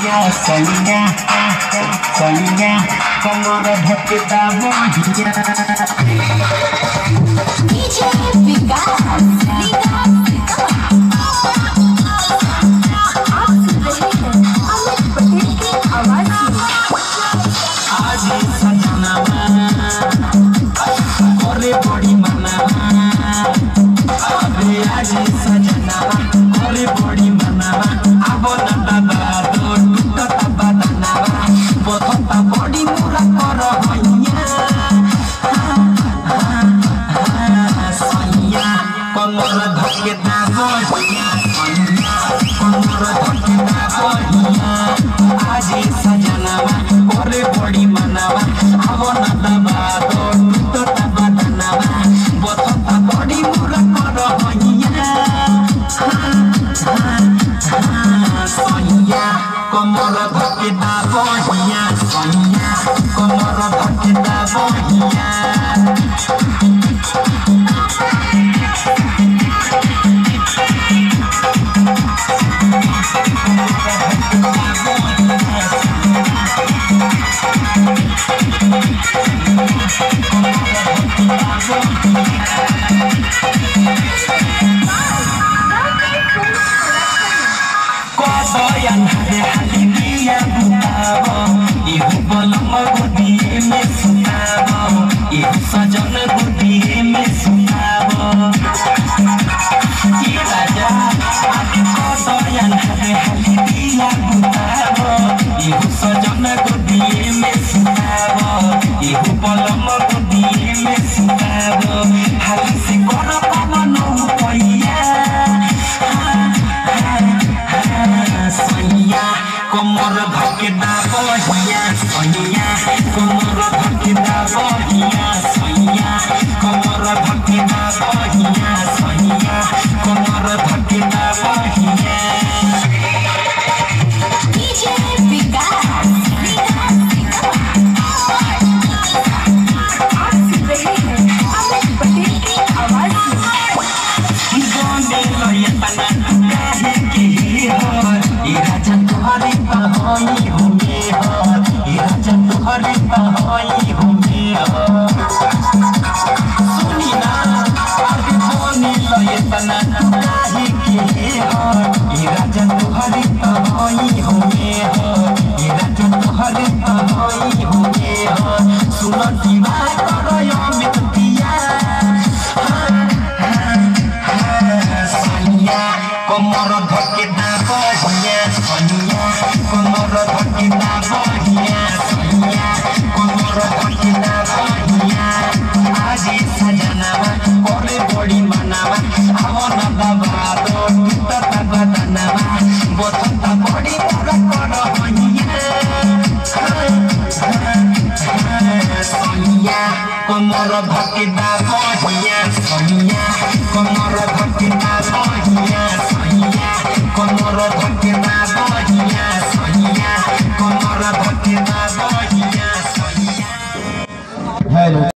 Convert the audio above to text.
soñar, soñar, como repetida bohia. DJ Vikas, आप सुन रहे हैं अमित पटेल की आवाज में। आज सजना करे बड़ी मना, अरे आज सजना करे बड़ी मना, अब न बाबा तो टूटत बदना, बोथत बड़ी मुरा कर हैया, सैया कमर धके दा बहिया, सैया कमर धके दा बहिया, आज सजना करे बड़ी मनावा, अब न बाबा तो टूटत बदना, बोथत बड़ी मुरा कर हैया, सैया कमर धके दा बहिया, सैया कमर धके दा बहिया। Kodoyan hade halidia butabo, ihu bolong gudie me sutabo, ihu sajon gudie me sutabo. Iraja, kodoyan hade halidia butabo, ihu sajon gudie me sutabo, ihu bolong gudie me sutabo. Halisi koro pamano paya. Sonia, कमर धके दा बहिया, सोनिया कमर धके दा बहिया, सोनिया कमर धके दा बहिया, सोनिया कमर धके दा बहिया। DJ विकास, आप सुन रहे हैं अमित पटेल की आवाज में। गाने लय तना काहे के हो, इराजा तोहरे पहोई होगे हो, इराजा तोहरे पहोई होगे हो। सुनी ना आगे गाने लय तना काहे के हो, इराजा तोहरे पहोई होगे हो, इराजा तोहरे पहोई होगे हो। सुनो दीवा करो अमित पिया, सैया कमर धके दा बहिया, सैया कमर धके दा बहिया, सैया कमर धके दा बहिया। आज सजना करे बड़ी मनावा, अब न बाबा तो टूटत बदना, बोथत बड़ी मुरा कर हैया, सैया कमर धके दा बहिया, सैया कमर धके दा बहिया।